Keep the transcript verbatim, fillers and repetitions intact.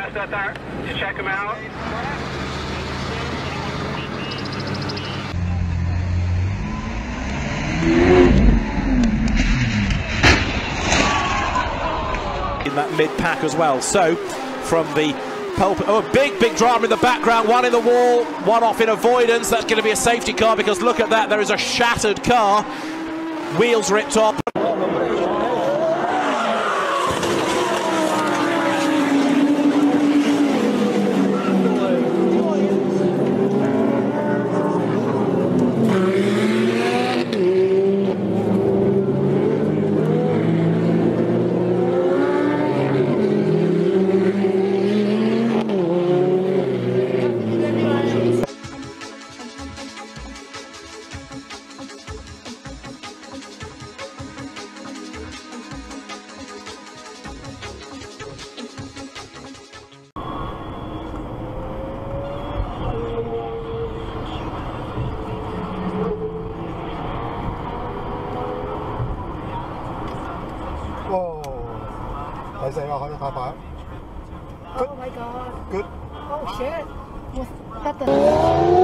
guys out there to check them out. In that mid-pack as well. So from the pulpit, oh, big, big drama in the background, one in the wall, one off in avoidance. That's going to be a safety car because look at that, there is a shattered car, wheels ripped off. Oh my god. Good. Oh shit. Was that the...